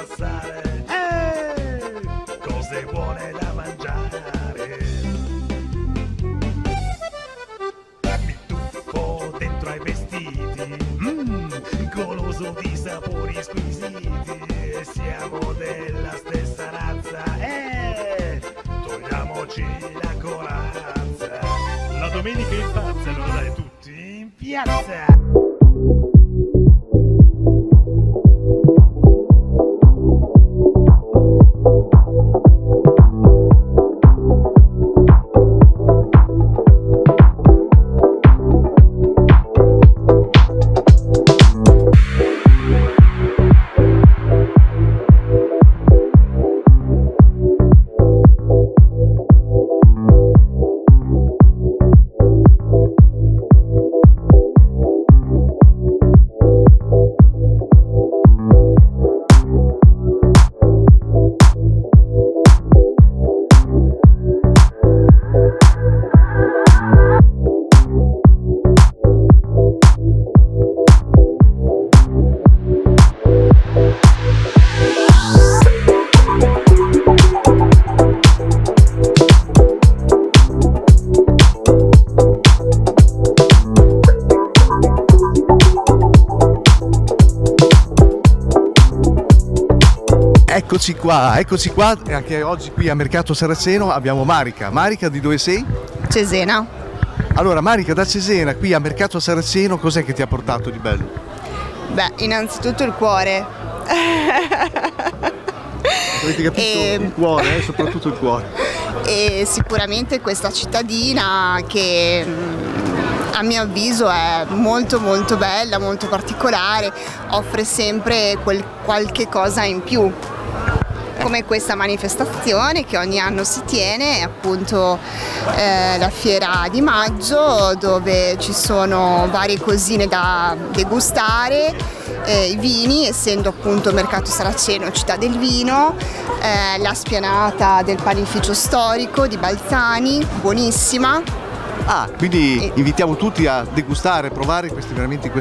passare, cose buone da mangiare. Mi tuffo dentro ai vestiti, goloso di sapori squisiti. Siamo della stessa razza, togliamoci la corazza. La domenica in pazza, allora dai tutti in piazza. Eccoci qua, anche oggi qui a Mercato Saraceno abbiamo Marica. Marica, di dove sei? Cesena. Allora Marica, da Cesena qui a Mercato Saraceno cos'è che ti ha portato di bello? Beh, innanzitutto il cuore. Avete capito? Il cuore, soprattutto il cuore. E sicuramente questa cittadina che a mio avviso è molto molto bella, molto particolare, offre sempre qualche cosa in più. Come questa manifestazione che ogni anno si tiene, appunto la fiera di maggio, dove ci sono varie cosine da degustare, i vini, essendo appunto Mercato Saraceno città del vino, la spianata del panificio storico di Balzani, buonissima. Quindi invitiamo tutti a degustare, provare queste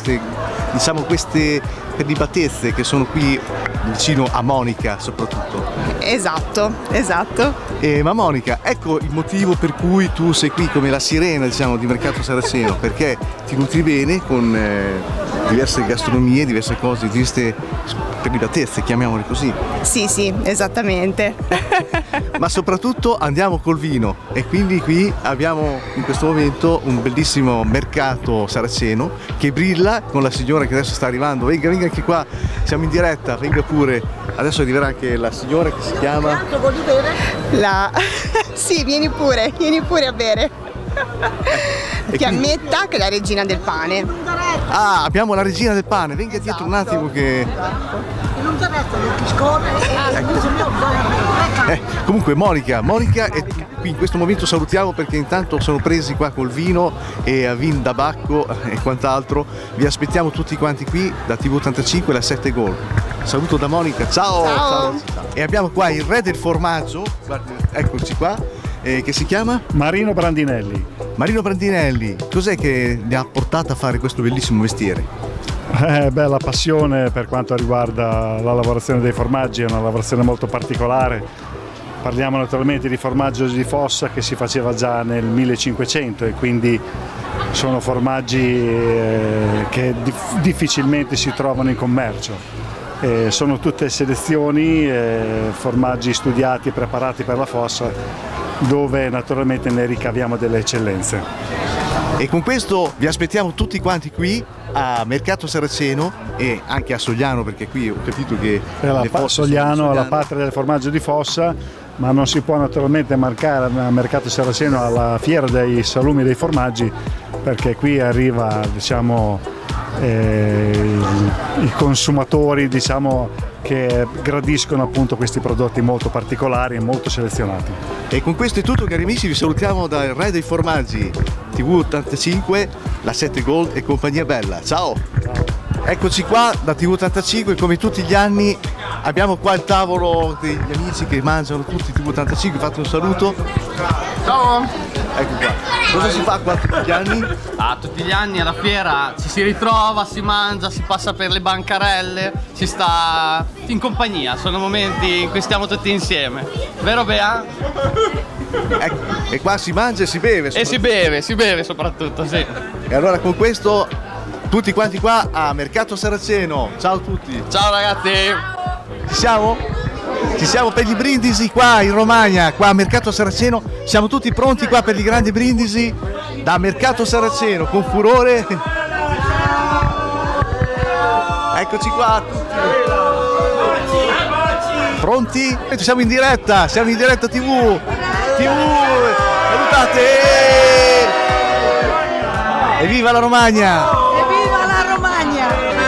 prelibatezze che sono qui vicino a Monica soprattutto. Esatto. Ma Monica, ecco il motivo per cui tu sei qui come la sirena, diciamo, di Mercato Saraceno, perché ti nutri bene con diverse gastronomie, diverse cose, diverse prelibatezze, chiamiamole così. Sì, esattamente. Ma soprattutto andiamo col vino e quindi qui abbiamo in questo momento un bellissimo mercato saraceno che brilla con la signora che adesso sta arrivando. Venga anche qua, siamo in diretta, venga pure. Adesso arriverà anche la signora che si chiama... Voglio bere? Sì, vieni pure a bere. Fiammetta, che è la regina del pane. Abbiamo la regina del pane, venga dietro un attimo che... Comunque Monica e qui in questo momento salutiamo perché intanto sono presi qua col vino e a vin da bacco e quant'altro. Vi aspettiamo tutti quanti qui da TV85 la 7 Gold. Saluto da Monica, ciao. E abbiamo qua il re del formaggio, eccoci qua, che si chiama? Marino Brandinelli. Marino Brandinelli, cos'è che mi ha portato a fare questo bellissimo mestiere? La passione per quanto riguarda la lavorazione dei formaggi è una lavorazione molto particolare. Parliamo naturalmente di formaggio di fossa che si faceva già nel 1500 e quindi sono formaggi che difficilmente si trovano in commercio. Sono tutte selezioni, formaggi studiati e preparati per la fossa, dove naturalmente ne ricaviamo delle eccellenze. E con questo vi aspettiamo tutti quanti qui a Mercato Saraceno e anche a Sogliano, perché qui ho capito che Sogliano è la patria del formaggio di fossa, ma non si può naturalmente marcare a Mercato Saraceno alla fiera dei salumi e dei formaggi, perché qui arriva, diciamo, i consumatori, diciamo, che gradiscono appunto questi prodotti molto particolari e molto selezionati. E con questo è tutto, cari amici, vi salutiamo dal Re dei Formaggi TV85, la 7 Gold e compagnia bella. Ciao! Eccoci qua da TV85, come tutti gli anni Abbiamo qua il tavolo degli amici che mangiano tutti TV85, fate un saluto. Ciao! Ecco qua. Cosa si fa qua tutti gli anni? Tutti gli anni alla fiera ci si ritrova, si mangia, si passa per le bancarelle, si sta in compagnia, sono momenti in cui stiamo tutti insieme. Vero Bea? Ecco, e qua si mangia e si beve. E si beve soprattutto, sì. E allora con questo tutti quanti qua a Mercato Saraceno. Ciao a tutti. Ciao ragazzi! Ci siamo? Ci siamo per gli brindisi qua in Romagna, qua a Mercato Saraceno. Siamo tutti pronti qua per i grandi brindisi da Mercato Saraceno con furore. Eccoci qua tutti. Pronti? Siamo in diretta TV. Salutate! Evviva la Romagna! Evviva la Romagna!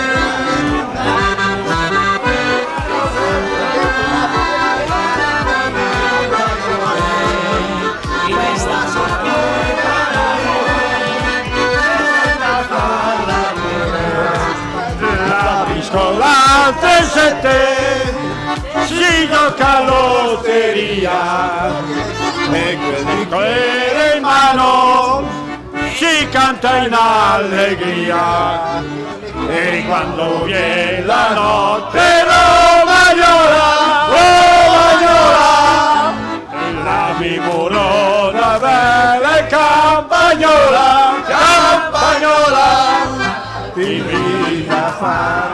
La piscolante sette si gioca a lotteria e quel di quelle in mano si canta in allegria e quando viene la notte romagnola la mimurona bella e campagnola ti invita a far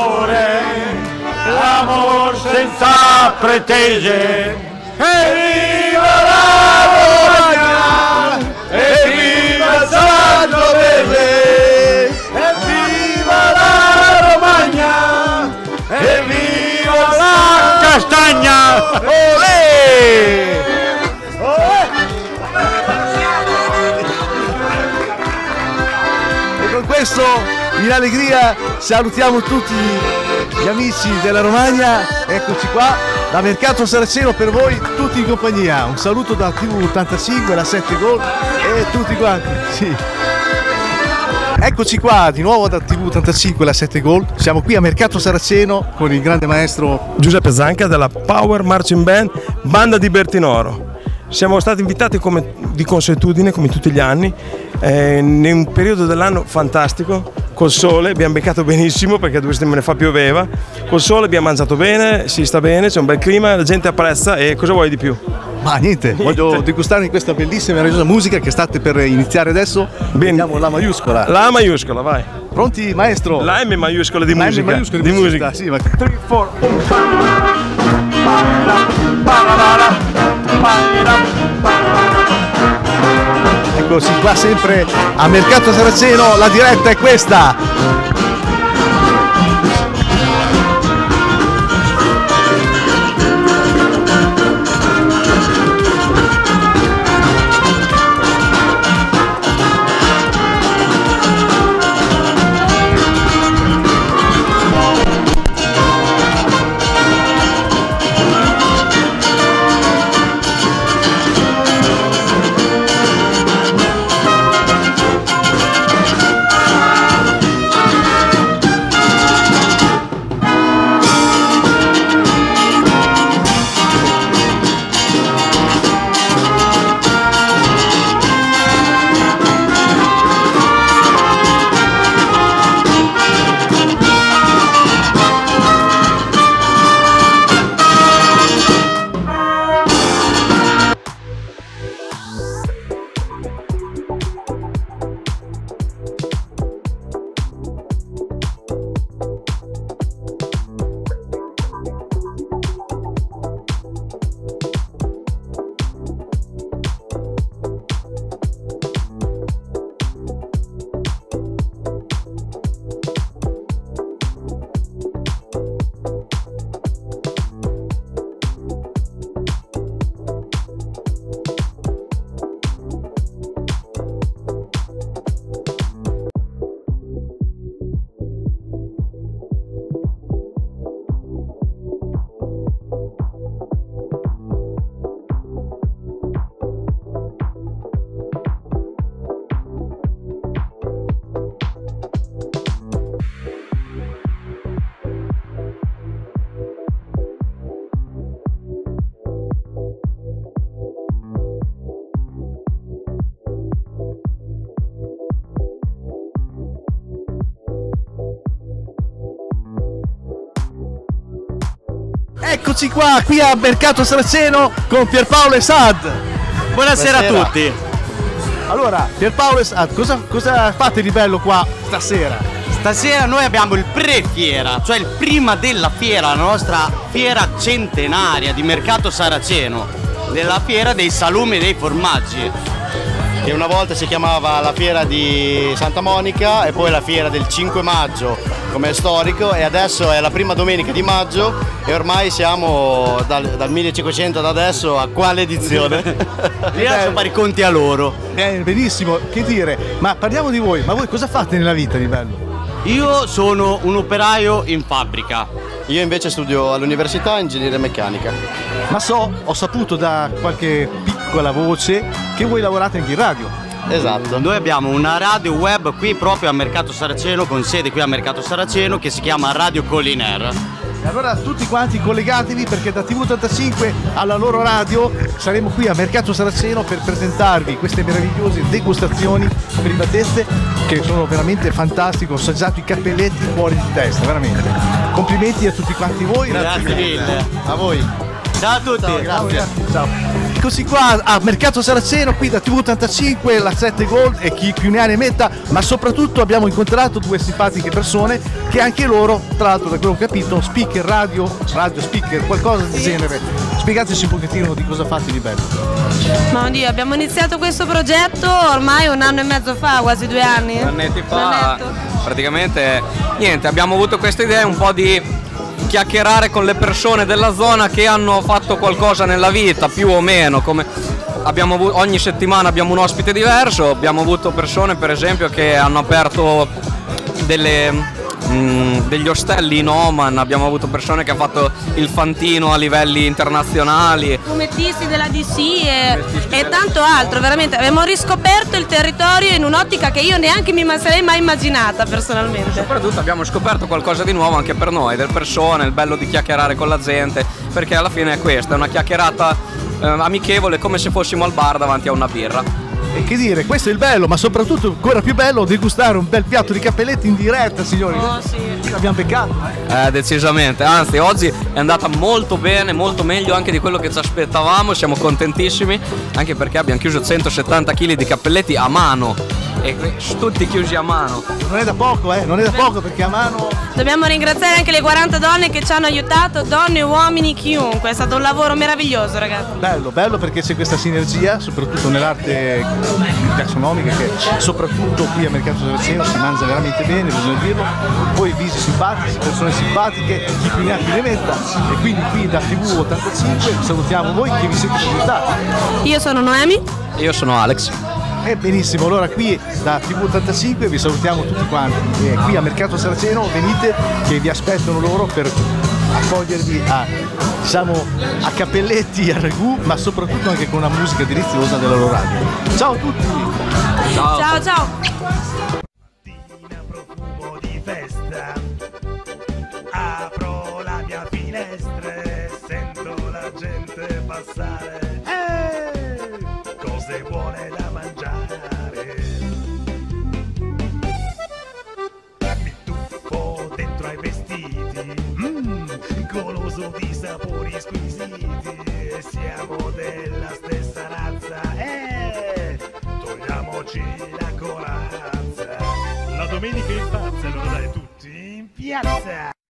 l'amor senza pretese. Evviva la Romagna, evviva il Sangiovese, evviva la Romagna, evviva la Castagna. Olè! E con questo in allegria salutiamo tutti gli amici della Romagna. Eccoci qua da Mercato Saraceno per voi tutti in compagnia. Un saluto da TV85, la 7 Gold e tutti quanti. Sì. Eccoci qua di nuovo da TV85, la 7 Gold. Siamo qui a Mercato Saraceno con il grande maestro Giuseppe Zanca della Power Marching Band Banda di Bertinoro. Siamo stati invitati come di consuetudine, come tutti gli anni, in un periodo dell'anno fantastico, col sole, abbiamo beccato benissimo perché 2 settimane fa pioveva, col sole abbiamo mangiato bene, si sta bene, c'è un bel clima, la gente apprezza e cosa vuoi di più? Ma niente, voglio degustare questa bellissima e meravigliosa musica che state per iniziare adesso. Vediamo la maiuscola. La maiuscola, vai. Pronti, maestro? La M maiuscola di musica. La M maiuscola di musica. Sì, ma 3, 4, Eccoci qua sempre a Mercato Saraceno, la diretta è questa. Eccoci qua, qui a Mercato Saraceno con Pierpaolo e Saad. Buonasera a tutti. Allora, Pierpaolo e Saad, cosa fate di bello qua stasera? Stasera noi abbiamo il pre-fiera, cioè il prima della fiera, la nostra fiera centenaria di Mercato Saraceno, della fiera dei salumi e dei formaggi, che una volta si chiamava la fiera di Santa Monica e poi la fiera del 5 maggio come storico, e adesso è la prima domenica di maggio e ormai siamo dal 1500 ad adesso a quale edizione? Li lascio fare i conti a loro. Benissimo, che dire, ma parliamo di voi, ma voi cosa fate nella vita di bello? Io sono un operaio in fabbrica. Io invece studio all'università ingegneria meccanica. Ma ho saputo da qualche piccola voce che voi lavorate anche in radio. Esatto. Noi abbiamo una radio web qui proprio a Mercato Saraceno, con sede qui a Mercato Saraceno, che si chiama Radio Colliner. E allora tutti quanti collegatevi, perché da TV85 alla loro radio saremo qui a Mercato Saraceno per presentarvi queste meravigliose degustazioni privatezze che sono veramente fantastiche. Ho assaggiato i cappelletti fuori di testa, veramente. Complimenti a tutti quanti voi. Grazie mille. A voi. Ciao a tutti. Ciao, grazie. Ciao. Eccoci qua a Mercato Saraceno, qui da TV85, la 7 Gold e chi più ne ha ne metta, ma soprattutto abbiamo incontrato due simpatiche persone che anche loro, tra l'altro da quello che ho capito, speaker radio speaker, qualcosa di genere. Spiegateci un pochettino di cosa fate di bello. Ma oddio, abbiamo iniziato questo progetto ormai 1 anno e mezzo fa, quasi 2 anni. 2 annetti fa, praticamente niente, abbiamo avuto questa idea un po' di chiacchierare con le persone della zona che hanno fatto qualcosa nella vita, più o meno, come ogni settimana abbiamo un ospite diverso. Abbiamo avuto persone per esempio che hanno aperto degli ostelli in Oman, abbiamo avuto persone che hanno fatto il fantino a livelli internazionali, fumettisti della DC e tanto altro. Veramente abbiamo riscoperto il territorio in un'ottica che io neanche mi sarei mai immaginata personalmente. Soprattutto abbiamo scoperto qualcosa di nuovo anche per noi, delle persone, il bello di chiacchierare con la gente, perché alla fine è questa, è una chiacchierata amichevole, come se fossimo al bar davanti a una birra. E che dire, questo è il bello, ma soprattutto ancora più bello degustare un bel piatto di cappelletti in diretta, signori. Oh sì. L'abbiamo beccato. Decisamente, anzi oggi è andata molto bene, molto meglio anche di quello che ci aspettavamo, siamo contentissimi, anche perché abbiamo chiuso 170 kg di cappelletti a mano, e tutti chiusi a mano. Non è da poco, non è da poco, perché a mano... Dobbiamo ringraziare anche le 40 donne che ci hanno aiutato, donne, uomini, chiunque, è stato un lavoro meraviglioso, ragazzi. Bello perché c'è questa sinergia, soprattutto nell'arte gastronomica, che soprattutto qui a Mercato Saraceno si mangia veramente bene, bisogna dirlo. Poi visi simpatici, persone simpatiche, chi più ne ha più ne metta. E quindi qui da TV85 salutiamo voi che vi siete presentati. Io sono Noemi. Io sono Alex. Benissimo, allora qui da TV85 vi salutiamo tutti quanti. E qui a Mercato Saraceno venite, che vi aspettano loro per accogliervi a cappelletti, a ragù, ma soprattutto anche con una musica deliziosa della loro radio. Ciao a tutti! Ciao ciao! Ciao. Profumo di festa, apro la mia finestra e sento la gente passare. Cose buone da mangiare. Mi tuffo dentro ai vestiti, goloso di sapori squisiti. Siamo della stessa razza, togliamoci la corazza. La domenica in pazza, allora dai tutti in piazza.